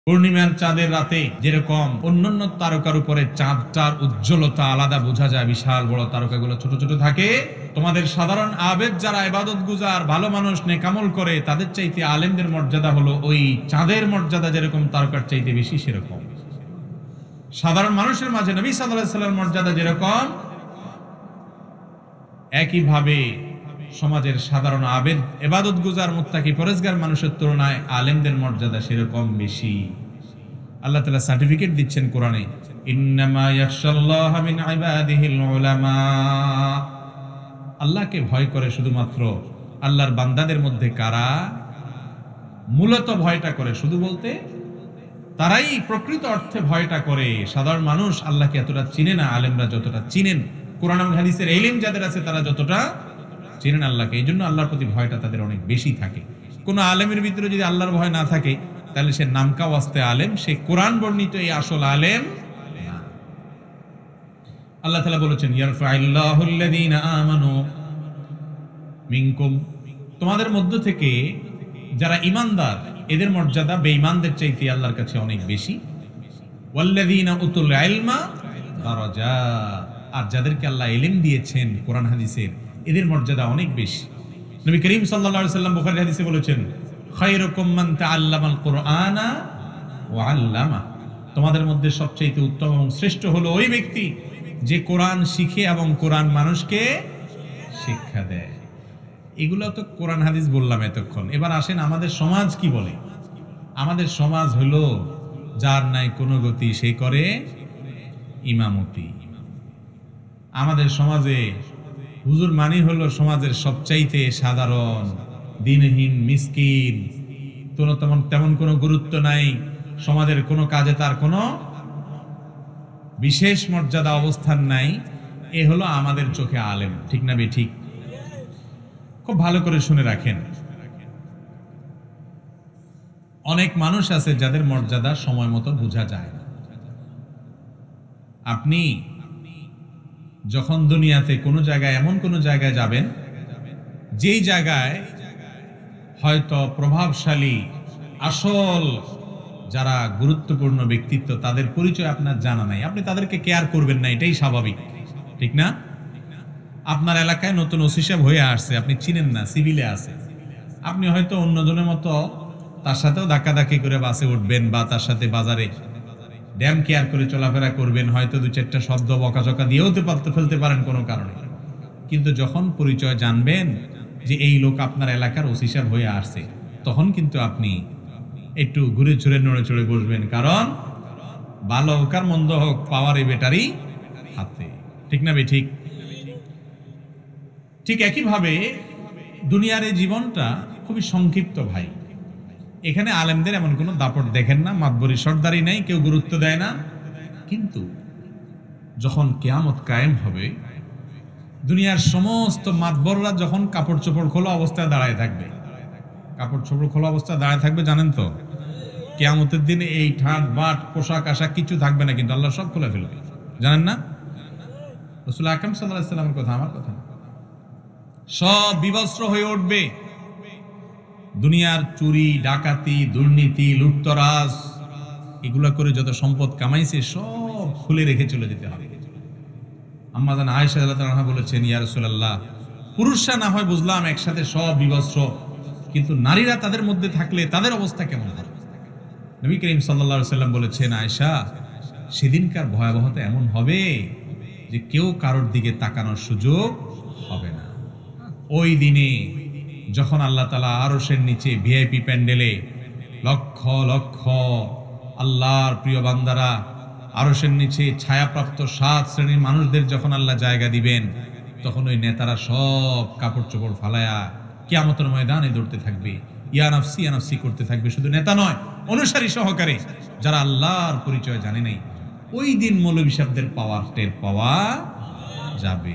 পূর্ণিমার চাঁদের রাতে যেরকম অন্যান্য তারকার উপরে চাঁদটার উজ্জ্বলতা আলাদা বোঝা যায়, বিশাল বড় তারকাগুলো ছোট ছোট থাকে, তোমাদের সাধারণ আবেদ যারা ইবাদত গুজার ভালো মানুষ নেকামল করে তাদের চাইতে আলেমদের মর্যাদা হলো ওই চাঁদের মর্যাদা যেরকম তারকার চাইতে বেশি সেরকম। সাধারণ মানুষের মাঝে নবী সাল্লাল্লাহু আলাইহি ওয়াসাল্লামের মর্যাদা যেরকম, একইভাবে সমাজের সাধারণ আবেদ ইবাদত গুজার মুত্তাকি পরেজগার মানুষের তুলনায় আলেমদের মর্যাদা সেরকম বেশি। আল্লাহ তাআলা সার্টিফিকেট দিচ্ছেন কোরআনে, ইন্নামা ইয়াখশাল্লাহা মিন ইবাদিহিল উলামা। আল্লাহকে ভয় করে শুধুমাত্র আল্লাহর বান্দাদের মধ্যে কারা মূলত ভয়টা করে, শুধু বলতে তারাই প্রকৃত অর্থে ভয়টা করে। সাধারণ মানুষ আল্লাহকে এতটা চিনে না, আলেমরা যতটা চিনেন। কোরআন এবং হাদিসের ইলম যাদের আছে তারা যতটা চিনেন আল্লাহকে, এই জন্য আল্লাহর প্রতি ভয়টা তাদের অনেক বেশি থাকে। কোন আলেমের ভিতরে যদি আল্লাহর ভয় না থাকে তাহলে সে নামকা ওয়াস্তে আলেম, সে কোরআন বর্ণিত এই আসল আলেম না। আল্লাহ তাআলা বলেছেন, ইয়ারফাইল্লাহুল্লাযীনা আমানু মিনকুম, তোমাদের মধ্য থেকে যারা ঈমানদার এদের মর্যাদা বেঈমানদের চাইতে আল্লাহর কাছে অনেক বেশি। ওয়াল্লাযীনা উতুল ইলমা দারাজাত, আর যাদেরকে আল্লাহ ইলম দিয়েছেন কোরআন হাদিসের এদের মর্যাদা অনেক বেশি। নবী করিম সাল্লাল্লাহু আলাইহি ওয়াসাল্লাম বুখারী হাদিসে বলেছেন, খায়রুকুম মান তাআল্লামাল কুরআনা ওয়া আল্লামা, তোমাদের মধ্যে সবচেয়ে উত্তম এবং শ্রেষ্ঠ হলো ওই ব্যক্তি যে কোরআন শিখে এবং কোরআন মানুষকে শিক্ষা দেয়। এগুলো তো কোরআন হাদিস বললাম এতক্ষণ। এবার আসেন আমাদের সমাজ কি বলে। আমাদের সমাজ হলো যার নাই কোনো গতি সে করে ইমামতি। আমাদের সমাজে হুজুর মানি হলো সমাজের সবচাইতে সাধারণ দিনহীন মিসকিন, তেমন কোনো গুরুত্ব নাই, সমাজের কোনো কাজে তার কোনো বিশেষ মর্যাদা অবস্থান নাই। এ হলো আমাদের চোখে আলেম, ঠিক না ঠিক? খুব ভালো করে শুনে রাখেন, অনেক মানুষ আছে যাদের মর্যাদা সময় মতো বোঝা যায় না। আপনি যখন দুনিয়াতে কোনো জায়গায় এমন কোনো জায়গায় যাবেন যেই জায়গায় হয়তো প্রভাবশালী আসল যারা গুরুত্বপূর্ণ ব্যক্তিত্ব তাদের পরিচয় আপনার জানা নাই, আপনি তাদেরকে কেয়ার করবেন না, এটাই স্বাভাবিক, ঠিক না? আপনার এলাকায় নতুন ওসি সাহেব হয়ে আসছে, আপনি চিনেন না, সিভিলে আছে, আপনি হয়তো অন্যজনের মতো তার সাথেও ধাক্কাধাক্কি করে বাসে উঠবেন বা তার সাথে বাজারে ড্যাম কেয়ার করে চলাফেরা করবেন, হয়তো দু চারটা শব্দ বকাঝকা দিয়েও তো ফেলতে পারেন কোনো কারণে। কিন্তু যখন পরিচয় জানবেন যে এই লোক আপনার এলাকার ওসি সাহেব হয়ে আসছে, তখন কিন্তু আপনি একটু ঘুরে ছুড়ে নড়ে চড়ে বসবেন, কারণ ভালো হোক আর মন্দ হোক পাওয়ার এই বেটারই হাতে, ঠিক না ঠিক? ঠিক একইভাবে দুনিয়ার এই জীবনটা খুবই সংক্ষিপ্ত ভাই। এখানে আলেমদের এমন কোনো দাপট দেখেন না, মাতবরি সর্দারি নাই, কেউ গুরুত্ব দেয় না। কিন্তু যখন কিয়ামত কায়েম হবে, দুনিয়ার সমস্ত মাতবররা যখন কাপড় চোপড় খোলা অবস্থায় দাঁড়ায় থাকবে, কাপড় চোপড় খোলা অবস্থায় দাঁড়ায় থাকবে, জানেন তো কিয়ামতের দিনে এই ঠাট বাট পোশাক আশাক কিছু থাকবে না, কিন্তু আল্লাহ সব খুলে ফেলবে, জানেন না? রাসূল আকরাম সাল্লাল্লাহু আলাইহি ওয়াসাল্লামের কথা, আমার কথা না। সব বিবস্ত্র হয়ে উঠবে, দুনিয়ার চুরি ডাকাতি দুর্নীতি লুটতরাজ এগুলা করে যত সম্পদ কামাইছে সব খুলে রেখে চলে যেতে হবে। আম্মা জান আয়েশা রাদিয়াল্লাহু আনহা বলেছেন, ইয়া রাসূলুল্লাহ, পুরুষরা না হয় বুঝলাম একসাথে সব বিবস্ত্র, কিন্তু নারীরা তাদের মধ্যে থাকলে তাদের অবস্থা কেমন হবে? নবী করিম সাল্লাল্লাহু আলাইহি ওয়াসাল্লাম বলেছেন, আয়েশা, সেদিনকার ভয়াবহতা এমন হবে যে কেউ কারোর দিকে তাকানোর সুযোগ হবে না। ওই দিনে যখন আল্লাহ তাআলা আরশের নিচে ভিআইপি প্যান্ডেলে লক্ষ লক্ষ আল্লাহর প্রিয় বান্দারা আরশের নিচে ছায়াপ্রাপ্ত 7 শ্রেণীর মানুষদের যখন আল্লাহ জায়গা দিবেন, তখন ওই নেতারা সব কাপড় চোপড় ফালায়া কিয়ামতের ময়দানে দৌড়তে থাকবে, ইয়া নাফসি করতে থাকবে। শুধু নেতা নয়, অনুসারী সহকারে যারা আল্লাহর পরিচয় জানে নাই। ওই দিন মৌলভী সাহেবদের পাওয়ার টের পাওয়া যাবে।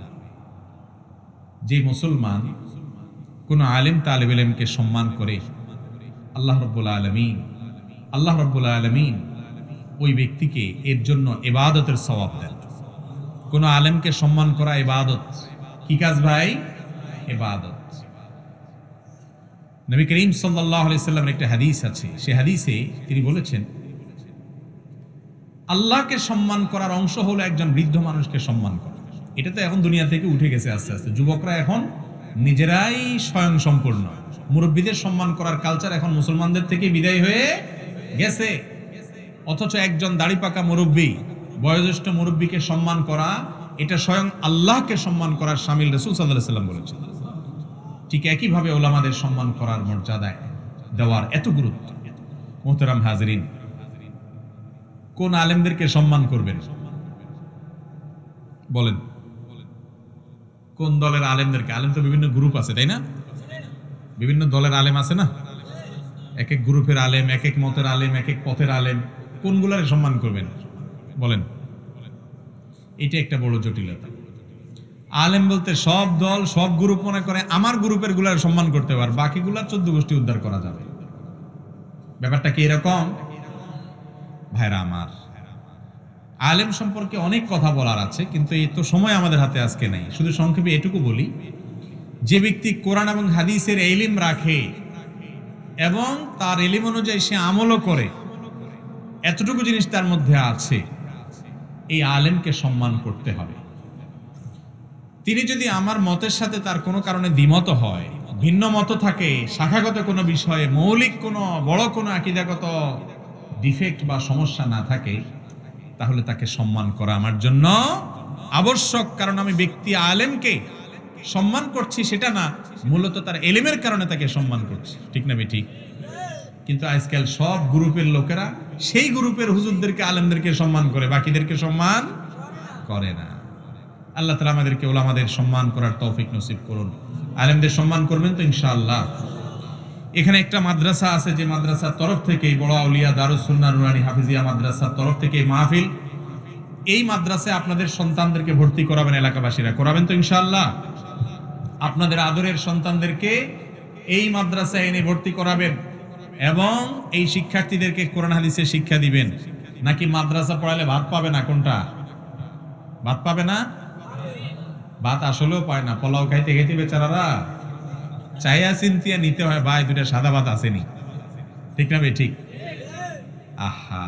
যে মুসলমান কোন আলেম তালেব ইলমকে সম্মান করে, আল্লাহ রাব্বুল আলামিন ওই ব্যক্তিকে এর জন্য ইবাদতের সওয়াব দেন। কোন আলেমকে সম্মান করা ইবাদত। কি কাজ ভাই? ইবাদত। নবী করিম সাল্লাল্লাহু আলাইহি সাল্লামের একটা হাদিস আছে, সেই হাদিসে তিনি বলেছেন, আল্লাহকে সম্মান করার অংশ হলো একজন বৃদ্ধ মানুষকে সম্মান করা। এটা তো এখন দুনিয়া থেকে উঠে গেছে আস্তে আস্তে। যুবকরা এখন নিজেরাই স্বয়ং সম্পূর্ণ। মুরব্বীদের সম্মান করার কালচার এখন মুসলমানদের থেকে বিদায় হয়ে গেছে। অথচ একজন দাড়ি পাকা মুরব্বী, বয়োজ্যেষ্ঠ মুরব্বীকে সম্মান করা, এটা স্বয়ং আল্লাহকে সম্মান করার শামিল। রাসূল সাল্লাল্লাহু আলাইহি সাল্লাম বলেছেন। ঠিক একইভাবে ওলামাদের সম্মান করার মর্যাদায় দেওয়ার এত গুরুত্ব। মুহতারাম হাজরিন, কোন আলেমদেরকে সম্মান করবেন বলেন? কোন দলের আলেমদেরকে? আলেম তো বিভিন্ন গ্রুপ আছে, তাই না? বিভিন্ন দলের আলেম আছে না? এক এক গ্রুপের আলেম, এক এক মতের আলেম, এক এক পথের আলেম। কোনগুলারে সম্মান করবেন বলেন? এটা একটা বড় জটিলতা। আলেম বলতে সব দল, সব গ্রুপ মনে করে আমার গ্রুপের গুলার সম্মান করতে পারে, বাকিগুলা 14 গোষ্ঠী উদ্ধার করা যাবে। ব্যাপারটা কি এরকম? ভাইরা আমার, আলেম সম্পর্কে অনেক কথা বলার আছে, কিন্তু এই তো সময় আমাদের হাতে আজকে নাই। শুধু সংক্ষেপে এটুকু বলি, যে ব্যক্তি কোরআন এবং হাদিসের ইলম রাখে এবং তার ইলম অনুযায়ী সে আমলও করে, এতটুকু জিনিস তার মধ্যে আছে, এই আলেমকে সম্মান করতে হবে। তিনি যদি আমার মতের সাথে তার কোনো কারণে দ্বিমত হয়, ভিন্ন মত থাকে, শাখাগত কোনো বিষয়ে মৌলিক কোনো বড় কোনো আকীদাগত ডিফেক্ট বা সমস্যা না থাকে, তাহলে তাকে সম্মান করা আমার জন্য আবশ্যক। কারণ আমি ব্যক্তি আলেমকে সম্মান করছি সেটা না, মূলত তার ইলমের কারণে তাকে সম্মান করছি। ঠিক না ঠিক? কিন্তু আজকাল সব গ্রুপের লোকেরা সেই গ্রুপের হুজুরদেরকে, আলেমদেরকে সম্মান করে, বাকিদেরকে সম্মান করে না। আল্লাহ তাআলা আমাদেরকে ওলামাদের সম্মান করার তৌফিক নসিব করুন। আলেমদের সম্মান করবেন তো ইনশাআল্লাহ। এখানে একটা মাদ্রাসা আছে, যে মাদ্রাসার তরফ থেকে, বড় আউলিয়া দারুস সুন্নাহ নুরানী হাফিজিয়া মাদ্রাসার তরফ থেকে মাহফিল, এই মাদ্রাসায় আপনাদের সন্তানদেরকে ভর্তি করাবেন, এলাকাবাসীরা করাবেন তো ইনশাআল্লাহ। আপনাদের আদরের সন্তানদেরকে এই মাদ্রাসায় এনে ভর্তি করাবেন এবং এই শিক্ষার্থীদেরকে কোরআন হাদিসের শিক্ষা দিবেন। নাকি মাদ্রাসা পড়ালে ভাত পাবে না? কোনটা? ভাত পাবে না? ভাত আসলেও পায় না, পোলাও খাইতে খাইতে বেচারারা চাইয়া চিন্তিয়া নিতে হয়, ভাই দুটা সাদা ভাত আসেনি। ঠিক না ঠিক? আহা,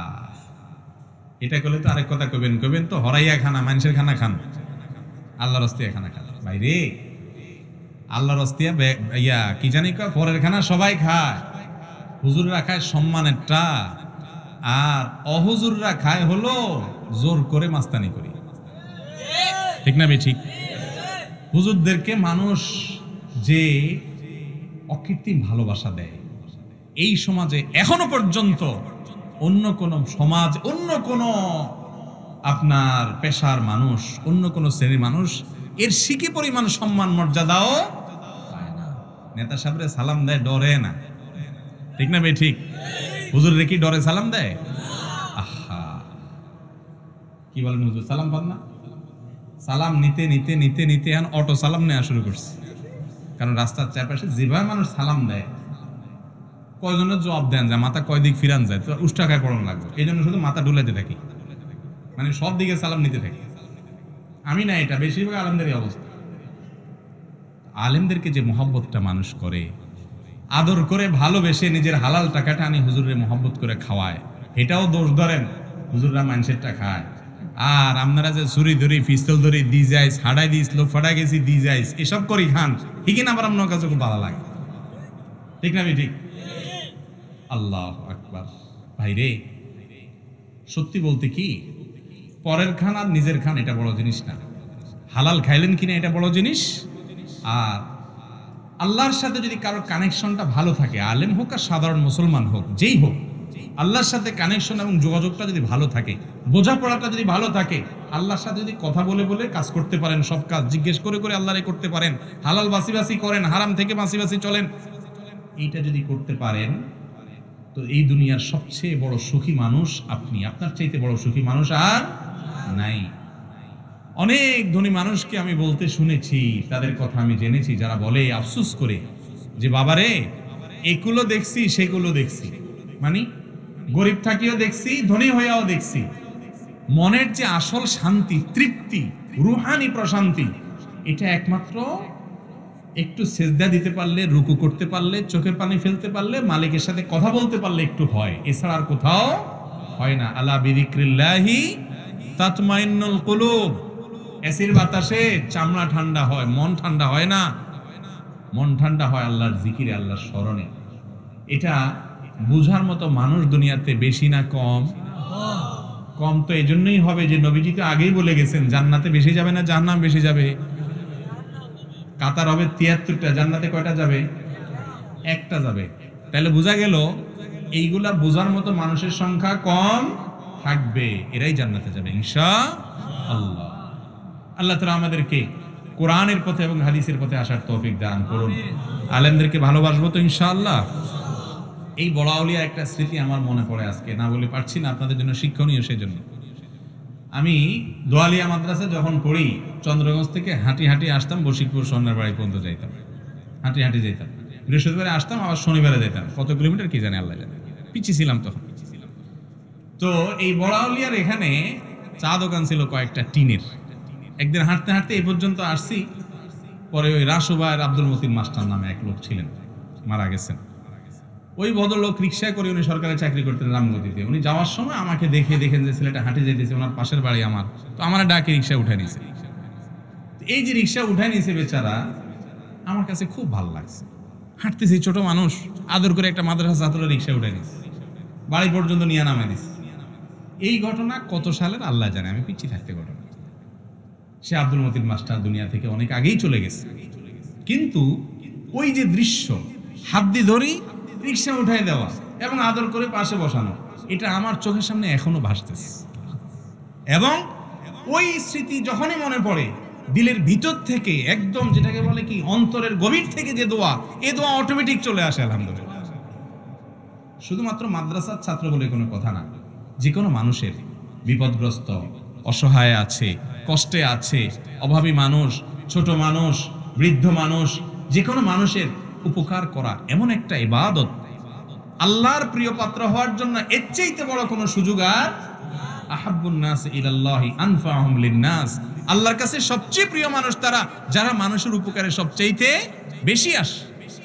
এটা করলে তো আরেক কথা কবেন তো হরাইয়া খানা, মানুষের খানা খান, আল্লাহর রাস্তায় খানা খান। ভাই রে, আল্লাহর রাস্তায় ইয়া কি জানি কয়, পরের খানা সবাই খায়, হুজুররা খায় সম্মানেরটা, আর অহুজুররা খায় হলো জোর করে মাস্তানি করি। ঠিক না ঠিক? হুজুরদেরকে মানুষ যে অকৃত্রিম ভালোবাসা দেয়, এই সমাজে এখনো পর্যন্ত অন্য কোন সমাজ, অন্য কোন আপনার পেশার মানুষ, অন্য কোন শ্রেণীর মানুষ এর শিকি পরিমাণ সম্মান মর্যাদাও পায় না। নেতা সাহেবরে সালাম দেয়, ডরে না। ঠিক না ঠিক? হুজুর রে কি ডরে সালাম দেয়? আহা, কি বলেন হুজুর, সালাম পান না? সালাম নিতে নিতে নিতে নিতে এখন অটো সালাম নেওয়া শুরু করছে। কারণ রাস্তার চারপাশে যেভাবে মানুষ সালাম দেয়, কয়জনের জবাব দেন যায়, মাথা কয় দিক ফিরান যায়, তো উষ্টাকায় পড়ানো লাগবে। এই জন্য শুধু মাথা ডুলাইতে থাকি, মানে সব দিকে সালাম নিতে থাকি। আমি না, এটা বেশিরভাগ আলেমদেরই অবস্থা। আলেমদেরকে যে মহব্বতটা মানুষ করে, আদর করে ভালোবেসে নিজের হালাল টাকাটা আনি হুজুরের মহব্বত করে খাওয়ায়, এটাও দোষ ধরেন, হুজুররা মানুষেরটা খায়। আর আপনারা যে ছুরি ধরি, পিস্তল ধরি দি যাইস, হাড়াই দিস, লোক ফাটা গেছি দি যাইস, এসব করি খান, ঠিকই না? আবার আপনার কাছে খুব ভালো লাগে। ঠিক না ঠিক? আল্লাহু আকবার। ভাই রে, সত্যি বলতে কি, পরের খান আর নিজের খান এটা বড় জিনিস না, হালাল খাইলেন কিনা এটা বড় জিনিস। আর আল্লাহর সাথে যদি কারোর কানেকশনটা ভালো থাকে, আলেম হোক আর সাধারণ মুসলমান হোক, যেই হোক, আল্লাহর সাথে কানেকশন এবং যোগাযোগটা যদি ভালো থাকে, বোঝাপড়াটা যদি ভালো থাকে, আল্লাহর সাথে যদি কথা বলে বলে কাজ করতে পারেন, সব কাজ জিজ্ঞেস করে করে আল্লাহরে করতে পারেন, হালাল বাসি বাসি করেন, হারাম থেকে বাসি বাসি চলেন, এইটা যদি করতে পারেন, তো এই দুনিয়ার সবচেয়ে বড় সুখী মানুষ আপনি। আপনার চাইতে বড় সুখী মানুষ আর নাই। অনেক ধনী মানুষকে আমি বলতে শুনেছি, তাদের কথা আমি জেনেছি, যারা বলে আফসোস করে যে বাবারে, এগুলো দেখছি সেগুলো দেখছি, মানে গরিব থাকিও দেখছি, ধনী হইয়াও দেখছি, মনের যে আসল শান্তি, তৃপ্তি, রুহানি প্রশান্তি, এটা একমাত্র একটু সেজদা দিতে পারলে, রুকু করতে পারলে, চোখের পানি ফেলতে পারলে, মালিকের সাথে কথা বলতে পারলে একটু হয়, এছাড়া আর কোথাও হয় না। আলা বিযিক্রিল্লাহি তাতমাইন্নুল কুলুব। এসির বাতাসে চামড়া ঠান্ডা হয়, মন ঠান্ডা হয় না। মন ঠান্ডা হয় আল্লাহর জিকিরে, আল্লাহর স্মরণে। এটা বুঝার মতো মানুষ দুনিয়াতে বেশি না কম? কম তো এজন্যই হবে যে নবীজি তো আগেই বলে গেছেন জান্নাতে বেশি যাবে না জাহান্নাম বেশি যাবে। কাতার হবে ৭৩টা, জান্নাতে কয়টা যাবে? একটা যাবে। তাহলে বোঝা গেল এইগুলা বোঝার মতো মানুষের সংখ্যা কম থাকবে, এরাই জান্নাতে যাবে ইনশাআল্লাহ। আল্লাহ তাআলা আমাদেরকে কোরআনের পথে এবং হাদিসের পথে আসার তৌফিক দান করুন। আলেমদেরকে ভালোবাসবো তো ইনশাআল্লাহ। এই বড় আউলিয়া একটা স্মৃতি আমার মনে পড়ে, আজকে না বলে পারছি না, আপনাদের জন্য শিক্ষণীয়। সেজন্য আমি দোয়ালিয়া মাদ্রাসা যখন পড়ি, চন্দ্রগঞ্জ থেকে হাঁটি হাঁটি আসতাম, বশিকপুর সন্ন্যার বাড়ি পর্যন্ত যাইতাম, হাঁটি হাঁটি যেতাম। বৃহস্পতিবারে আসতাম, আবার শনিবারে যেতাম। কত কিলোমিটার কি জানে আল্লাহ জানে, পিছিয়ে ছিলাম তখন। তো এই বড় আউলিয়ার এখানে চা দোকান ছিল কয়েকটা টিনের। একদিন হাঁটতে হাঁটতে এই পর্যন্ত আসছি, পরে ওই রাসুবাইয়ের আব্দুল মতিন মাস্টার নামে এক লোক ছিলেন, মারা গেছেন। ওই ভদ্রলোক রিক্সায় করে, উনি সরকারি চাকরি করতেন রামগতিতে। উনি যাওয়ার সময় আমাকে দেখেন যে ছেলেটা হাঁটে যাইতেছে, ওনার পাশের বাড়ি আমার, তো আমার ডাকে রিক্সা উঠে নিয়েছে। এই যে রিক্সা উঠে নিয়েছে বেচারা, আমার কাছে খুব ভালো লাগছে। হাঁটতেছি, ছোট মানুষ, আদর করে একটা মাদ্রাসা ছাত্র রিক্সা উঠে নিয়েছে, বাড়ি পর্যন্ত নিয়ে নামে দিচ্ছে। এই ঘটনা কত সালের আল্লাহ জানে, আমি পিছিয়ে থাকতে ঘটনা। সে আব্দুল মতিন মাস্টার দুনিয়া থেকে অনেক আগেই চলে গেছে, কিন্তু ওই যে দৃশ্য, হাত দিয়ে ধরি রিক্সা উঠাই দেওয়া এবং আদর করে পাশে বসানো, এটা আমার চোখের সামনে এখনো ভাসতেছে। এবং ওই স্মৃতি যখনই মনে পড়ে, দিলের ভিতর থেকে একদম, যেটাকে বলে কি, অন্তরের গভীর থেকে যে দোয়া, এই দোয়া অটোমেটিক চলে আসে আলহামদুলিল্লাহ। শুধুমাত্র মাদ্রাসার ছাত্র বলে কোনো কথা না, যে কোনো মানুষের বিপদগ্রস্ত, অসহায় আছে, কষ্টে আছে, অভাবী মানুষ, ছোট মানুষ, বৃদ্ধ মানুষ, যে কোনো মানুষের উপকার করা এমন একটা ইবাদত, আল্লাহর প্রিয় পাত্র হওয়ার জন্য এর চাইতে বড় কোনো সুযোগ আর আহাব্বুন নাস ইলাল্লাহি আনফাহুম লিন-নাস। আল্লাহর কাছে সবচেয়ে প্রিয় মানুষ তারা যারা মানুষের উপকারে সবচাইতে বেশি আসে।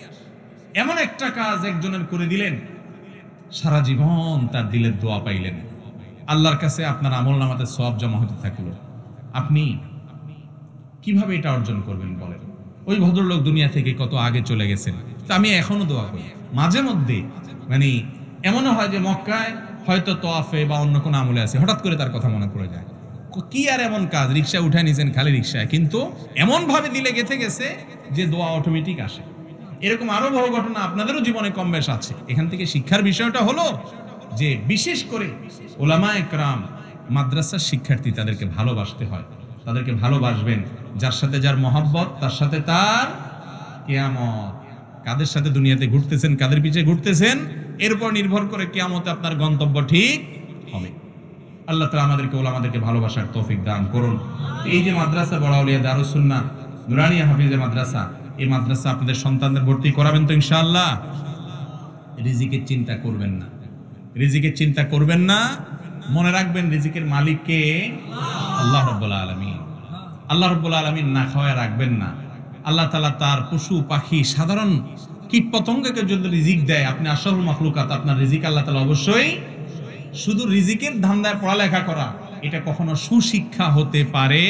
এমন একটা কাজ একজনের করে দিলেন, সারা জীবন তার দিলের দোয়া পাইলেন, আল্লাহর কাছে আপনার আমলনামাতে সওয়াব জমা হতে থাকলো। আপনি কিভাবে এটা অর্জন করবেন বলেন? ওই ভদ্রলোক দুনিয়া থেকে কত আগে চলে গেছেন, তা আমি এখনো দোয়া করি মাঝে মধ্যে। মানে এমনও হয় যে মক্কায় হয়তো তোয়াফে বা অন্য কোনো আমলে আছে, হঠাৎ করে তার কথা মনে পড়ে যায়। কি আর এমন কাজ, রিক্সা উঠায় নিয়েছেন খালি রিক্সায়, কিন্তু এমন ভাবে দিলে গেঁথে গেছে যে দোয়া অটোমেটিক আসে। এরকম আরো বহু ঘটনা আপনাদেরও জীবনে কম বেশ আছে। এখান থেকে শিক্ষার বিষয়টা হলো যে বিশেষ করে ওলামায়ে কেরাম, মাদ্রাসার শিক্ষার্থী, তাদেরকে ভালোবাসতে হয়। তাদেরকে ভালোবাসবেন, যার সাথে যার মহব্বত, তার সাথে তার কিয়ামত। কাদের সাথে দুনিয়াতে ঘুরতেছেন, কাদের পিছে ঘুরতেছেন, এর উপর নির্ভর করে কিয়ামতে আপনার গন্তব্য ঠিক হবে। আল্লাহ তাআলা আমাদেরকে, ওলামাদেরকে ভালোবাসার তৌফিক দান করুন। এই যে মাদ্রাসা বড় আউলিয়া দারুস সুন্নাহ নুরানিয়া হাফিজে মাদ্রাসা, এই মাদ্রাসা আপনাদের সন্তানদের ভর্তি করাবেন তো ইনশাআল্লাহ? রিজিকের চিন্তা করবেন না, রিজিকের চিন্তা করবেন না। মনে রাখবেন রিজিকের মালিক কে? আল্লাহ রাব্বুল আলামিন। আল্লাহ রাব্বুল আলামিন না খাওয়ায় রাখবেন না। আল্লাহ তাআলা তার পশু পাখি, সাধারণ কীট পতঙ্গকে যদি রিজিক দেয়, আপনি আশরাফুল মাখলুকাত, আপনার রিজিক আল্লাহ তাআলা অবশ্যই। শুধু রিজিকের ধান্দায় পড়ালেখা করা, এটা কখনো সুশিক্ষা হতে পারে।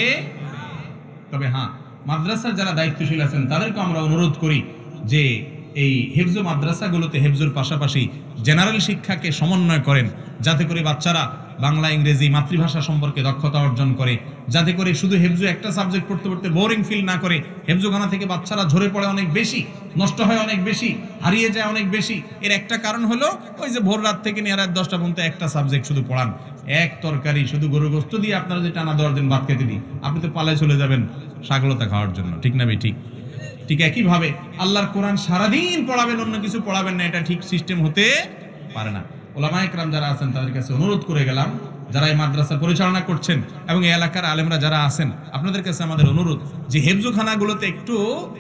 তবে হ্যাঁ, মাদ্রাসার যারা দায়িত্বশীল আছেন তাদেরকে আমরা অনুরোধ করি যে এই হেফজ মাদ্রাসাগুলোতে হেফজুর পাশাপাশি জেনারেল শিক্ষাকে সমন্বয় করেন, যাতে করে বাচ্চারা বাংলা, ইংরেজি, মাতৃভাষা সম্পর্কে দক্ষতা অর্জন করে, যাতে করে শুধু হেফজু একটা সাবজেক্ট পড়তে পড়তে বোরিং ফিল না করে। হেফজুখানা থেকে বাচ্চারা ঝরে পড়ে অনেক বেশি, নষ্ট হয় অনেক বেশি, হারিয়ে যায় অনেক বেশি। এর একটা কারণ হলো ওই যে ভোর রাত থেকে নিয়ে রাত 10টা পর্যন্ত একটা সাবজেক্ট শুধু পড়ান, এক তরকারি শুধু গরু গোস্ত দিয়ে আপনারা যে টানা 10 দিন ভাত খেতে দিই, আপনি তো পালায় চলে যাবেন সাগলতা খাওয়ার জন্য, ঠিক না ভাই? ঠিক ঠিক একইভাবে আল্লাহর কোরআন সারাদিন পড়াবেন, অন্য কিছু পড়াবেন না, এটা ঠিক সিস্টেম হতে পারে না। ওলামায়ে কেরাম যারা আছেন তাদের কাছে অনুরোধ করে গেলাম, যারা এই মাদ্রাসা পরিচালনা করছেন এবং এই এলাকার আলেমরা যারা আছেন, আপনাদের কাছে আমাদের অনুরোধ যে হেফজুখানাগুলোতে একটু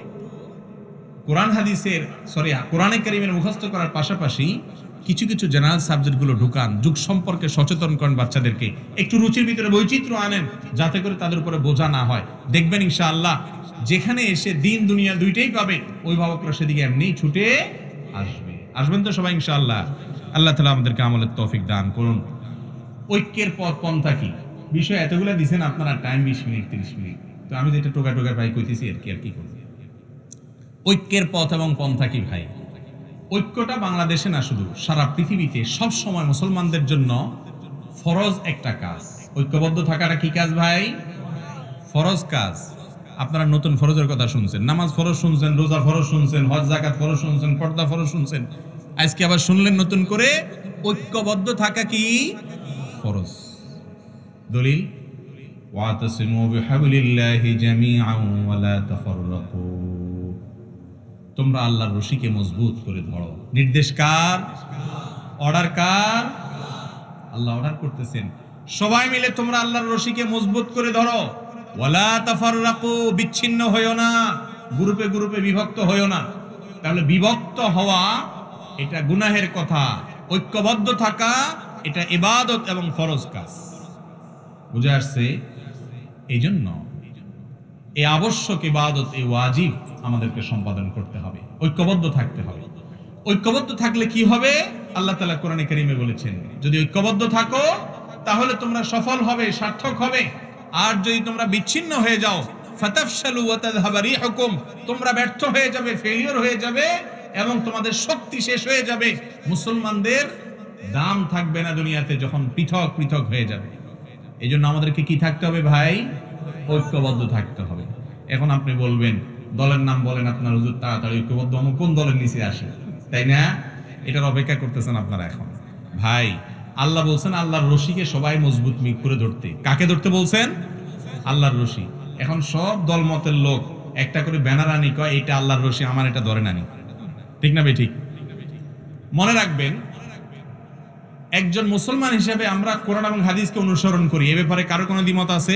কোরআনে কারীমের মুখস্থ করার পাশাপাশি কিছু কিছু জেনারেল সাবজেক্টগুলো ঢুকান, যুগ সম্পর্কে সচেতন করেন বাচ্চাদেরকে, একটু রুচির ভিতরে বৈচিত্র্য আনেন, যাতে করে তাদের উপরে বোঝা না হয়। দেখবেন ইনশাআল্লাহ যেখানে এসে দিন দুনিয়া দুইটাই পাবে, অভিভাবকরা সেদিকে এমনি ছুটে আসবে। আসবেন তো সবাই ইনশাআল্লাহ। আল্লাহ তাআলা আমাদেরকে আমলের তৌফিক দান করুন। ঐক্যের পথ পন্থা কি, বিষয় এতগুলো দিছেন আপনারা, টাইম 20 মিনিট 30 মিনিট, তো আমি যেটা টোকা টোকা ভাই কইতেছি আর কি করব। ঐক্যের পথ এবং পন্থা কি ভাই? ঐক্যটা বাংলাদেশে না, শুধু সারা পৃথিবীতে সব সময় মুসলমানদের জন্য ফরজ একটা কাজ। ঐক্যবদ্ধ থাকাটা কি কাজ ভাই? ফরজ কাজ। আপনারা নতুন ফরজের কথা শুনছেন, নামাজ ফরজ শুনছেন, রোজা ফরজ শুনছেন, হজ যাকাত ফরজ শুনছেন, পর্দা ফরজ শুনছেন, আজকে আবার শুনলেন নতুন করে ঐক্যবদ্ধ থাকা কি ফরজ। দলিল ওয়াতাসিমু বিহাবলিল্লাহি জামিআন ওয়া লা তাফাররাকু, তোমরা আল্লাহর রশিকে মজবুত করে ধরো। নির্দেশ কার? অর্ডার কার? আল্লাহ অর্ডার করতেছেন সবাই মিলে তোমরা আল্লাহর রশিকে মজবুত করে ধরো। ওয়ালা তাফাররাকু, বিচ্ছিন্ন হইও না, গ্রুপে গ্রুপে বিভক্ত হইও না। তাহলে বিভক্ত হওয়া এটা গুনাহের কথা, ঐক্যবদ্ধ থাকা এটা ইবাদত এবং ফরজ কাজ। বুঝে আসছে? এই জন্য এই আবশ্যক ইবাদত, এই ওয়াজিব আমাদেরকে সম্পাদন করতে হবে, ঐক্যবদ্ধ থাকতে হবে। ঐক্যবদ্ধ থাকলে কি হবে? আল্লাহ তাআলা কোরআনে কারীমে বলেছেন, যদি ঐক্যবদ্ধ থাকো তাহলে তোমরা সফল হবে, সার্থক হবে। আর যদি তোমরা বিচ্ছিন্ন হয়ে যাও, ফাতাফশালু ওয়া তাযহাবা রিহুকুম, তোমরা ব্যর্থ হয়ে যাবে, ফেলিওর হয়ে যাবে এবং তোমাদের শক্তি শেষ হয়ে যাবে। মুসলমানদের দাম থাকবে না দুনিয়াতে যখন পৃথক পৃথক হয়ে যাবে। এই জন্য আমাদেরকে কি থাকতে হবে ভাই? ঐক্যবদ্ধ থাকতে হবে। এখন আপনি বলবেন, দলের নাম বলেন আপনার হুজুর, তাড়াতাড়ি ঐক্যবদ্ধ আমি কোন দলের নিচে আসি, তাই না? এটার অপেক্ষা করতেছেন আপনারা এখন। ভাই আল্লাহ বলছেন আল্লাহর রশিকে সবাই মজবুত করে ধরতে। কাকে ধরতে বলছেন? আল্লাহর রশি। এখন সব দলমতের লোক একটা করে ব্যানার আনি, কয় এটা আল্লাহর রশি, আমার এটা ধরে নানি। ঠিক না ভাই? ঠিক। মনে রাখবেন, একজন মুসলমান হিসেবে আমরা কোরআন এবং হাদিসকে অনুসরণ করি, এ ব্যাপারে কারো কোনো দ্বিমত আছে?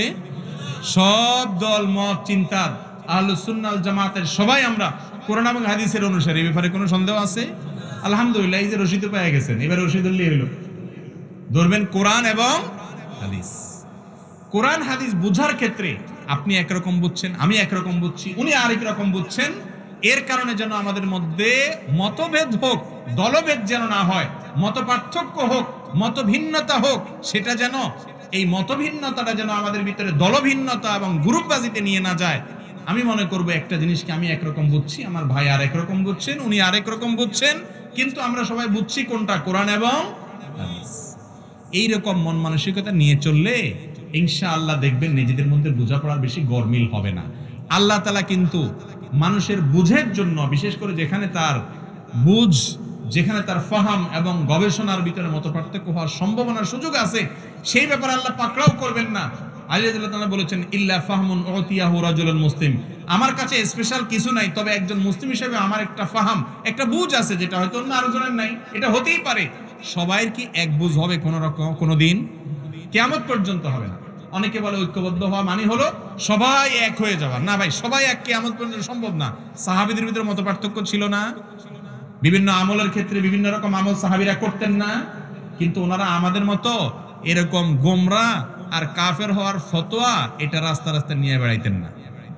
সব দল মত চিন্তার আহলুস সুন্নাহ ওয়াল জামাতের সবাই আমরা কোরআন এবং হাদিসের অনুসারী, এ ব্যাপারে কোনো সন্দেহ আছে? আলহামদুলিল্লাহ, এই যে রশিদ পেয়ে গেছেন, এবার রশিদ ধরলেই হলো। ধরবেন কোরআন এবং হাদিস। কোরআন হাদিস বুঝার ক্ষেত্রে আপনি একরকম বুঝছেন, আমি একরকম বুঝছি, উনি আরেক রকম বুঝছেন। এর কারণে যেন আমাদের মধ্যে মতভেদ হোক, দলভেদ যেন না হয়, মত পার্থক্য হোক, মত ভিন্নতা হোক, সেটা যেন, এই মতভিন্নতাটা যেন আমাদের ভিতরে দলভিন্নতা এবং গ্রুপবাজিতে নিয়ে না যায়। আমি মনে করব একটা জিনিসকে আমি একরকম বুঝছি, আমার ভাই আর একরকম বুঝছেন, উনি আরেক রকম বুঝছেন, কিন্তু আমরা সবাই বুঝছি কোনটা? কোরআন এবং হাদিস। এইরকম মন মানসিকতা নিয়ে চললে ইনশাআল্লাহ দেখবেন নিজেদের মধ্যে বোঝাপড়ার বেশি গরমিল হবে না। আল্লাহ তাআলা কিন্তু মানুষের বুঝের জন্য, বিশেষ করে যেখানে তার বুঝ, যেখানে তার ফাহাম এবং গবেষণার ভিতরে মত পার্থক্য হওয়ার সম্ভাবনার সুযোগ আছে, সেই ব্যাপারে আল্লাহ পাকড়াও করবেন না। আলী রাদিয়াল্লাহু তাআলা বলেছেন, ইল্লা ফাহমুন উতিয়াহু রাজুলুন মুসলিম, আমার কাছে স্পেশাল কিছু নাই, তবে একজন মুসলিম হিসেবে আমার একটা ফাহাম, একটা বুঝ আছে, যেটা হয়তো অন্য আরেকজনের নাই। এটা হতেই পারে। সবাইয়ের কি এক বুঝ হবে কোনো রকম? কোনোদিন কিয়ামত পর্যন্ত হবে না। অনেকে বলে ঐক্যবদ্ধ হওয়া মানে হলো সবাই এক হয়ে যাওয়া। না ভাই, সবাই এক কিয়ামত পর্যন্ত সম্ভব না। সাহাবীদের ভিতরে মত পার্থক্য ছিল না? বিভিন্ন আমলের ক্ষেত্রে বিভিন্ন রকম আমল সাহাবীরা করতেন না? কিন্তু ওনারা আমাদের মতো এরকম গোমরা আর কাফের হওয়ার ফতোয়া এটা রাস্তা রাস্তা নিয়ে বেড়াইতেন না।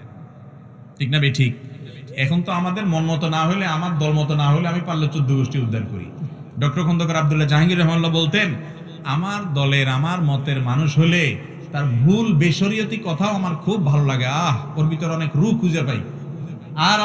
ঠিক না ভাই? ঠিক। এখন তো আমাদের মন মতো না হলে, আমার দল মতো না হলে আমি পারলে 14 গোষ্ঠী উদ্ধার করি। ডক্টর খন্দকার আব্দুল্লাহ জাহাঙ্গীর রহমানুল্লাহ বলতেন, আমার দলের, আমার মতের মানুষ হলে তার ভুল বেশরিয়তি কথাও আমার খুব ভালো লাগে। ওর ভিতরে অনেক রূহ খুঁজে পাই। আর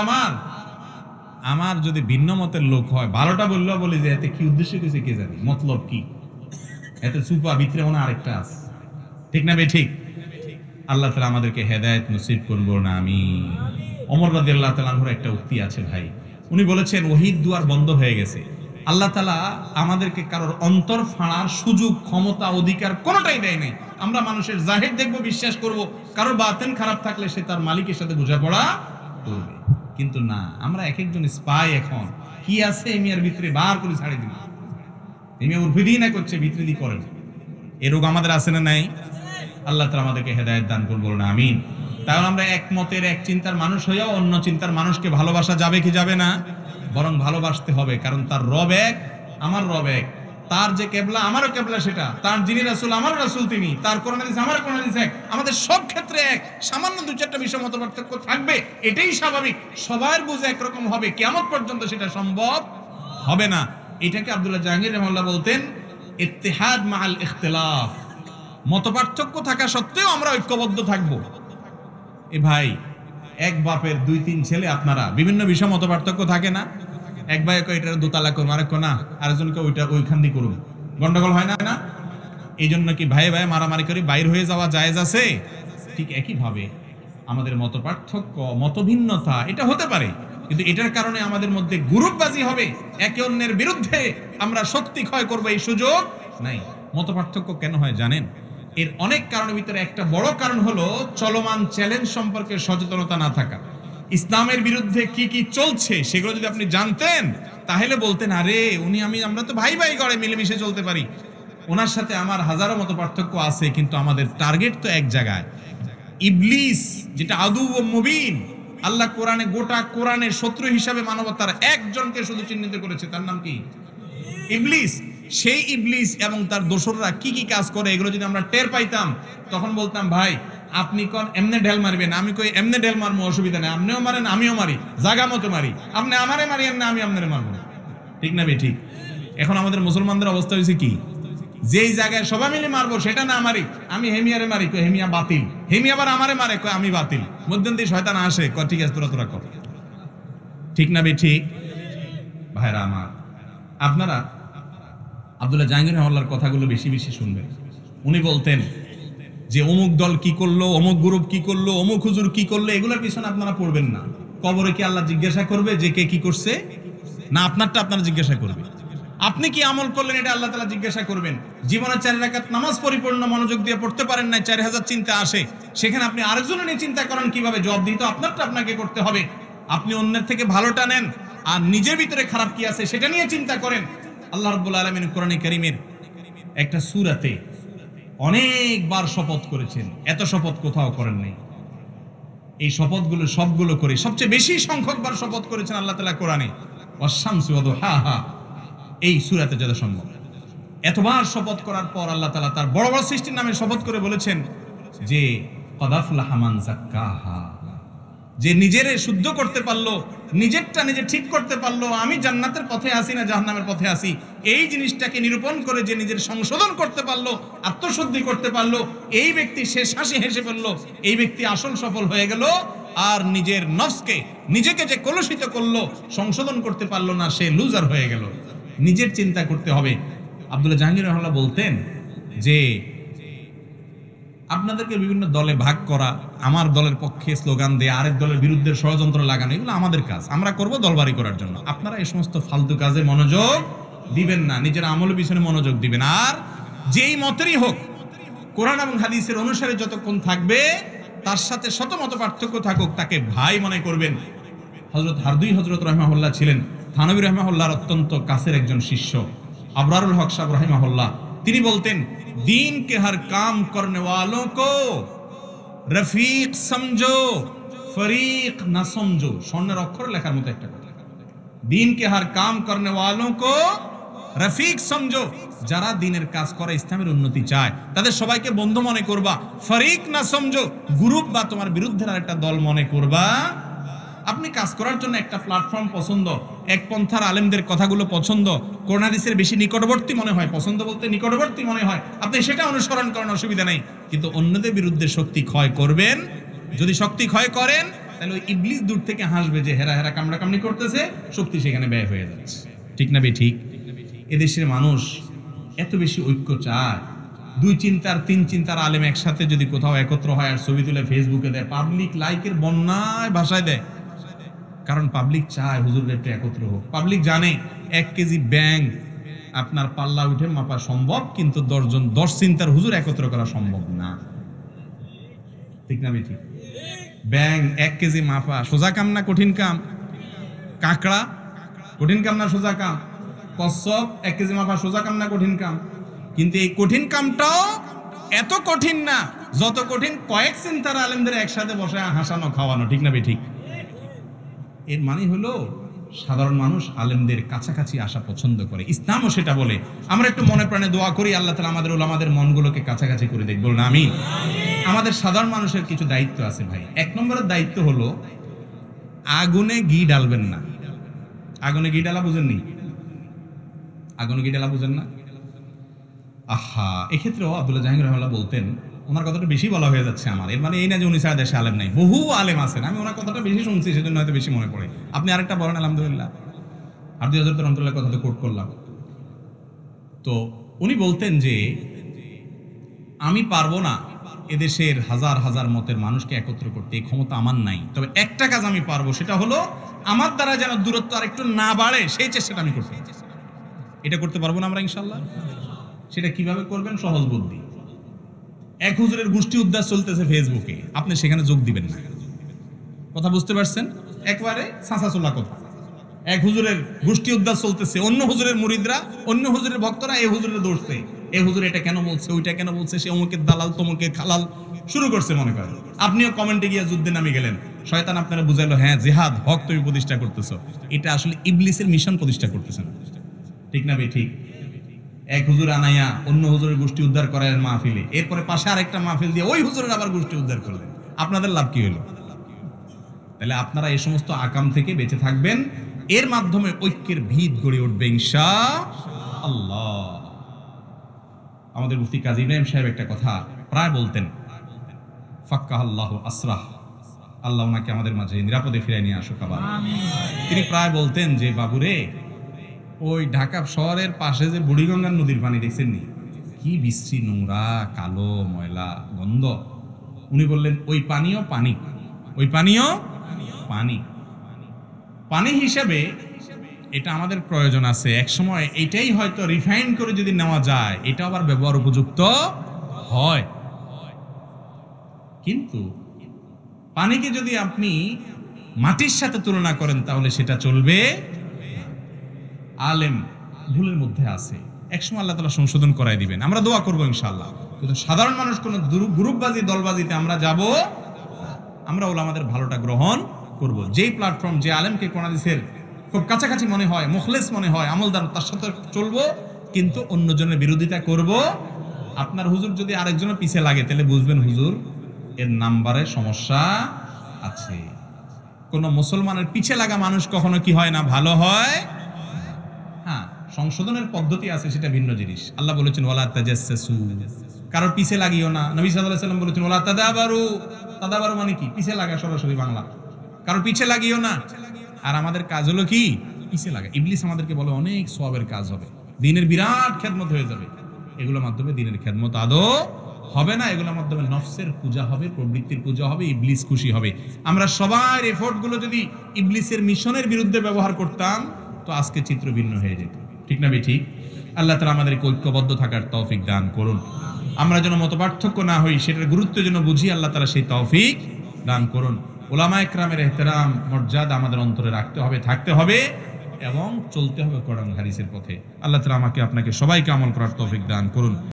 আমার যদি ভিন্ন মতের লোক হয়, ভালোটা বললেও বলি যে এতে কি উদ্দেশ্য কিছু কে জানি, মতলব কি, এতে চুপা ভিতরে মনে আরেকটা আছে। ঠিক না ভাই? ঠিক। আল্লাহ তাআলা আমাদেরকে হেদায়েত নসিব করুন না, আমিন। ওমর রাদিয়াল্লাহু তাআলা আনহুর একটা উক্তি আছে ভাই, উনি বলেছেন ওহীর দুয়ার বন্ধ হয়ে গেছে। আল্লাহ তাআলা আমাদেরকে কারোর অন্তর ফাঁড়ার সুযোগ, ক্ষমতা, অধিকার কোনোটাই দেয় নাই। আমরা মানুষের জাহির দেখবো, বিশ্বাস করব, কারোর বাতেন খারাপ থাকলে সে তার মালিকের সাথে বোঝাপড়া করবে। কিন্তু না, আমরা এক একজন স্পাই। এখন কি আছে এমিয়ার ভিতরে বার করে ছাড়ি দিন, এমিয়া উর্ফিদি না করছে, ভিতরে করেন। এ রোগ আমাদের আছে না নাই? আল্লাহ তাআলা আমাদেরকে হেদায়েত দান করুন, বলুন আমিন। তাহলে আমরা এক মতের, এক চিন্তার মানুষ হইয়াও অন্য চিন্তার মানুষকে ভালোবাসা যাবে কি যাবে না? বরং ভালোবাসতে হবে, কারণ তার রব এক, আমার রব এক। তার যে কেবলা আমারও কেবলা সেটা, তার যিনি রাসূল আমারও রাসূল তিনি, তার কোরআন হাদিস আমার কোরআন হাদিস এক, আমাদের সব ক্ষেত্রে এক। সামান্য দু চারটা বিষয় মত পার্থক্য থাকবে, এটাই স্বাভাবিক। সবার বুঝে একরকম হবে, কিয়ামত পর্যন্ত সেটা সম্ভব হবে না। এটাকে আব্দুল্লাহ জাহাঙ্গীর রাহিমাহুল্লাহ বলতেন ইত্তিহাদ মাআল ইখতিলাফ। মত পার্থক্য থাকা সত্ত্বেও আমরা ঐক্যবদ্ধ থাকব। এ ভাই, এক বাপের দুই তিন ছেলে, আপনারা বিভিন্ন বিষয় মত পার্থক্য থাকে না? এক ভাই কয় এটার দোতলা করুন, আরেক না আরেকজনকে ওইটা ওইখান দিয়ে করুন, গন্ডগোল হয় না না? এই জন্য কি ভাই ভাই মারামারি করে বাইর হয়ে যাওয়া জায়েজ আছে? ঠিক একই ভাবে আমাদের মত পার্থক্য, মতভিন্নতা এটা হতে পারে, কিন্তু এটার কারণে আমাদের মধ্যে গ্রুপবাজি হবে, একে অন্যের বিরুদ্ধে আমরা শক্তি ক্ষয় করবো, এই সুযোগ নাই। মত পার্থক্য কেন হয় জানেন? এর অনেক কারণের ভিতরে একটা বড় কারণ হলো চলমান চ্যালেঞ্জ সম্পর্কে সচেতনতা না থাকা। ইসলামের বিরুদ্ধে কি কি চলছে সেগুলো যদি আপনি জানতেন, তাহলে বলতেন আরে উনি আমরা তো ভাই ভাই করে মিলেমিশে চলতে পারি, ওনার সাথে আমার হাজারো মত পার্থক্য আছে, কিন্তু আমাদের টার্গেট তো এক জায়গায়। ইবলিস যেটা আদু ও মুবিন, আল্লাহ কোরআনে গোটা কোরআনের শত্রু হিসাবে মানবতার একজনকে শুধু চিহ্নিত করেছে, তার নাম কি? ইবলিস। সেই ইবলিস এবং তার দোসররা কি কি কাজ করে এগুলো যদি আমরা টের পাইতাম, তখন বলতাম ভাই আপনি কোন এমনে ঢেল মারবেন, আমি কই এমনে ঢেল মারবো, অসুবিধা নেই, আপনিও মারেন আমিও মারি, জায়গা মতো মারি, আপনি আমারে মারিয়েন না আমি আপনারে মারবো, ঠিক না বে ঠিক? এখন আমাদের মুসলমানদের অবস্থা হয়েছে কি, যেই জায়গায় সবাই মিলে মারবো সেটা না মারি, আমি হেমিয়ারে মারি, কই হেমিয়া বাতিল, হেমিয়া আবার আমারে মারে, কই আমি বাতিল, মধ্যন দিয়ে শয়তান আসে, কয় ঠিক আছে তোরা তোরা কর, ঠিক না বে ঠিক? ভাইরা আমার, আপনারা আব্দুল্লাহ জাহাঙ্গীর রাহিমাহুল্লাহর কথাগুলো বেশি বেশি শুনবেন। উনি বলতেন যে অমুক দল কি করলো, অমুক গ্রুপ কি করলো, অমুক হুজুর কি করলো, এগুলোর পিছনে আপনারা পড়বেন না। কবরে কি আল্লাহ জিজ্ঞাসা করবে যে কে কি করছে? না, আপনারটা আপনারা জিজ্ঞাসা করবে। আপনি কি আমল করলেন এটা আল্লাহ তাআলা জিজ্ঞাসা করবেন। জীবনে 4 রাকাত নামাজ পরিপূর্ণ মনোযোগ দিয়ে পড়তে পারেন না, 4000 চিন্তা আসে, সেখানে আপনি আরেকজনের নিয়ে চিন্তা করেন কিভাবে জবাব দিতে, আপনারটা আপনাকে করতে হবে। আপনি অন্যের থেকে ভালোটা নেন, আর নিজের ভিতরে খারাপ কি আছে সেটা নিয়ে চিন্তা করেন। আল্লাহ রাব্বুল আলামিন কোরআনে কারীমের একটা সূরাতে অনেকবার শপথ করেছেন, এত শপথ কোথাও করেন নাই। এই শপথগুলো সবগুলো করে সবচেয়ে বেশি সংখ্যকবার শপথ করেছেন আল্লাহ তাআলা কোরআনে, ওয়াশ-শামসি ওয়া দুহাহা, এই সূরাতে যত সম্ভব। এতবার শপথ করার পর আল্লাহ তাআলা তার বড় বড় সৃষ্টির নামে শপথ করে বলেছেন যে ক্বাদ আফলাহা মান যাক্কাহা, যে নিজেরে শুদ্ধ করতে পারলো, নিজেরটা নিজে ঠিক করতে পারলো, আমি জান্নাতের পথে আসি না জাহান্নামের পথে আসি, এই জিনিসটাকে নিরূপণ করে যে নিজের সংশোধন করতে পারলো, আত্মশুদ্ধি করতে পারলো, এই ব্যক্তি শেষ হাসি হেসে ফেললো, এই ব্যক্তি আসল সফল হয়ে গেল। আর নিজের নফসকে, নিজেকে যে কলুষিত করলো, সংশোধন করতে পারলো না, সে লুজার হয়ে গেল। নিজের চিন্তা করতে হবে। আব্দুল্লাহ জাহাঙ্গীর রাহিমাহুল্লাহ বলতেন যে আপনাদেরকে বিভিন্ন দলে ভাগ করা, আমার দলের পক্ষে স্লোগান দেয়া, আরেক দলের বিরুদ্ধে ষড়যন্ত্র লাগানো, এগুলো আমাদের কাজ, আমরা করব দলবাড়ি করার জন্য। আপনারা এই সমস্ত ফালতু কাজে মনোযোগ দিবেন না, নিজের আমলের পিছনে মনোযোগ দিবেন। আর যেই মতেরই হোক, কোরআন এবং হাদিসের অনুসারে যতক্ষণ থাকবে, তার সাথে শত মত পার্থক্য থাকুক, তাকে ভাই মনে করবেন। হযরত হারদুই হযরত রাহিমাহুল্লাহ ছিলেন থানবী রাহিমাহুল্লাহর অত্যন্ত কাছের একজন শিষ্য। আবরারুল হক সাহেব রাহিমাহুল্লাহ তিনি বলতেন, दीन के हर काम करने वालों को रफीक समझो, फरीक ना समझो। স্বর্ণের অক্ষর লেখার মতো একটা কথা। दीन के हर काम करने वालों को रफीक समझो, যারা দ্বীনের কাজ করে, ইসলামের উন্নতি চায়, তাদের সবাইকে বন্ধু মনে করবা। ফরিক না সমঝো, গ্রুপ বা তোমার বিরুদ্ধে আরেকটা দল মনে করবা। আপনি কাজ করার জন্য একটা প্ল্যাটফর্ম পছন্দ, এক পন্থার আলেমদের কথাগুলো পছন্দ, কোরআন হাদিসের বেশি নিকটবর্তী মনে হয়, পছন্দ বলতে নিকটবর্তী মনে হয়, আপনি সেটা অনুসরণ করেন, অসুবিধা নাই। কিন্তু অন্যদের বিরুদ্ধে শক্তি ক্ষয় করবেন, যদি শক্তি ক্ষয় করেন তাহলে ওই ইবলিস দূর থেকে হাসবে যে হেরা হেরা কামড়া কামড়ি করতেছে, শক্তি সেখানে ব্যয় হয়ে যাচ্ছে, ঠিক না বে ঠিক? এদেশের মানুষ এত বেশি ঐক্য চায়, 2 চিন্তার 3 চিন্তার আলেম একসাথে যদি কোথাও একত্র হয় আর ছবি তুলে ফেসবুকে দেয়, পাবলিক লাইকের বন্যায় ভাষায় দেয়, কারণ পাবলিক চায় হুজুর একটু একত্র হোক। পাবলিক জানে 1 কেজি ব্যাং আপনার পাল্লা উঠে মাপা সম্ভব, কিন্তু 10 চিন্তার হুজুর একত্র করা সম্ভব না, ঠিক না ঠিক? ব্যাং 1 কেজি মাপা সোজা কাম না কঠিন কাম? কাঁকড়া কঠিন কাম না সোজা কাম? কচ্ছপ 1 কেজি মাপা সোজা কাম না কঠিন কাম? কিন্তু এই কঠিন কামটাও এত কঠিন না যত কঠিন কয়েক চিন্তার আলেমদের একসাথে বসে হাসানো খাওয়ানো, ঠিক না ঠিক? এর মানে হলো সাধারণ মানুষ আলেমদের কাছাকাছি আসা পছন্দ করে, ইসলামও সেটা বলে। আমরা একটু মনে প্রাণে দোয়া করি আল্লাহ তাআলা আমাদের উলামাদের মনগুলোকে কাছাকাছি করে দেখ, বলুন আমিন। আমাদের সাধারণ মানুষের কিছু দায়িত্ব আছে ভাই। এক নম্বরের দায়িত্ব হলো আগুনে ঘি ডালবেন না। আগুনে ঘি ডালা বুঝেননি? আগুনে ঘি ডালা বুঝেন না? আহা, এক্ষেত্রেও আব্দুল্লাহ জাহাঙ্গীর রহমাল্লাহ বলতেন, ওনার কথাটা বেশি বলা হয়ে যাচ্ছে আমার, এর মানে এই না যে উনি ছাড়া দেশে আলেম নাই, বহু আলেম আছেন, আমি ওনার কথাটা বেশি শুনছি সেজন্য হয়তো বেশি মনে পড়ে। আপনি আরেকটা বলেন আলহামদুলিল্লাহ। আব্দুল হযরত রহমাতুল্লাহ কথা তো কোট করলাম। তো উনি বলতেন যে আমি পারবো না এদেশের হাজার হাজার মতের মানুষকে একত্র করতে, এই ক্ষমতা আমার নাই, তবে একটা কাজ আমি পারবো, সেটা হলো আমার দ্বারা যেন দূরত্ব আর একটু না বাড়ে সেই চেষ্টাটা আমি করতে। এটা করতে পারবো না আমরা ইনশাল্লাহ। সেটা কিভাবে করবেন? সহজ বুদ্ধি। এক হুজুরের গোষ্ঠী উদ্ধার চলতেছে ফেসবুকে, আপনি সেখানে যোগ দিবেন না। কথা বুঝতে পারছেন? একবারে সাঁচাচোলা কথা। এক হুজুরের গোষ্ঠী উদ্ধার চলতেছে, অন্য হুজুরের মুরিদরা, অন্য হুজুরের ভক্তরা এই হুজুরের দোষছে, এই হুজুর এটা কেন বলছে, ওইটা কেন বলছে, সে অমুকের দালাল তমুকের খালাল শুরু করছে মনে করেন। আপনিও কমেন্টে গিয়ে যুদ্ধে নামে গেলেন, শয়তান আপনারা বুঝাইলো হ্যাঁ জিহাদ হক তুমি প্রতিষ্ঠা করতেছো, এটা আসলে ইবলিসের মিশন প্রতিষ্ঠা করতেছেন। ঠিক না বে ঠিক? এক হুজুর আনাইয়া অন্য হুজুরের গোষ্ঠী উদ্ধার করার মাহফিলে, এরপরে পাশে আরেকটা মাহফিল দিয়ে ওই হুজুরের আবার গোষ্ঠী উদ্ধার করলেন, আপনাদের লাভ কি হলো? তাহলে আপনারা এই সমস্ত আকাম থেকে বেঁচে থাকবেন, এর মাধ্যমে ঐক্যের ভিত গড়ে উঠবে ইনশাআল্লাহ। আমাদের মুফতি কাজী ইব্রাহিম সাহেব একটা কথা প্রায় বলতেন, ফাক্কাহাল্লাহু আসরাহ, আল্লাহ ওনাকে আমাদের মাঝে নিরাপদে ফিরিয়ে নিয়ে আসুক আবার। তিনি প্রায় বলতেন যে বাবুরে, ওই ঢাকা শহরের পাশে যে বুড়িগঙ্গার নদীর পানি দেখছেন নি, কি বিশ্রী নোংরা কালো ময়লা গন্ধ। উনি বললেন ওই পানিও পানি, ওই পানিও পানি, পানি হিসেবে এটা আমাদের প্রয়োজন আছে। এক সময় এটাই হয়তো রিফাইন করে যদি নেওয়া যায়, এটা আবার ব্যবহার উপযুক্ত হয়। কিন্তু পানিকে যদি আপনি মাটির সাথে তুলনা করেন তাহলে সেটা চলবে। আলেম ভুলের মধ্যে আছে, একসময় আল্লাহ তাআলা সংশোধন করাই দিবেন, আমরা দোয়া করবো ইনশাআল্লাহ। কিন্তু সাধারণ মানুষ কোন গ্রুপবাজি দলবাজিতে আমরা যাব, আমরা ওলামাদের ভালোটা গ্রহণ করব। যেই প্ল্যাটফর্ম, যে আলেমকে কোরআন হাদিসের খুব কাছাকাছি মনে হয়, মুখলেস মনে হয়, আমলদার, তার সাথে চলবো, কিন্তু অন্যজনের বিরোধিতা করব। আপনার হুজুর যদি আরেকজনের পিছে লাগে তাহলে বুঝবেন হুজুর এর নাম্বারে সমস্যা আছে। কোন মুসলমানের পিছে লাগা মানুষ কখনো কি হয় না, ভালো হয়। হ্যাঁ, সংশোধনের পদ্ধতি আছে, সেটা ভিন্ন জিনিস। আল্লাহ বলেছেন ওয়ালা তাজাসসু, কারোর পিছে লাগিও না। নবী সাল্লাল্লাহু আলাইহি ওয়াসাল্লাম বলেছেন ওয়ালা তাদাবারু, তাদাবারু মানে কি? পিছে লাগা, সরাসরি বাংলা। কারোর পিছে লাগিও না। আর আমাদের কাজ হলো কি? পিছে লাগা। ইবলিস আমাদেরকে বলে অনেক সওয়াবের কাজ হবে, দ্বীনের বিরাট খেদমত হয়ে যাবে। এগুলোর মাধ্যমে দ্বীনের খেদমত আদৌ হবে না, এগুলোর মাধ্যমে নফসের পূজা হবে, প্রবৃত্তির পূজা হবে, ইবলিস খুশি হবে। আমরা সবার এফোর্ট গুলো যদি ইবলিসের মিশনের বিরুদ্ধে ব্যবহার করতাম তো আজকে চিত্র ভিন্ন হয়ে যেত। ঠিক না ঠিক? আল্লাহ তাআলা আমাদেরকে ঐক্যবদ্ধ থাকার তৌফিক দান করুন। আমরা যেন মতপার্থক্য না হই, সেটার গুরুত্ব যেন বুঝি, আল্লাহ তাআলা সেই তৌফিক দান করুন। উলামায়ে কেরামের ইহতিরাম, মর্যাদা আমাদের অন্তরে রাখতে হবে, থাকতে হবে এবং চলতে হবে কোরআন হাদিসের পথে। আল্লাহ তাআলা আমাকে আপনাকে সবাইকে আমল করার তৌফিক দান করুন।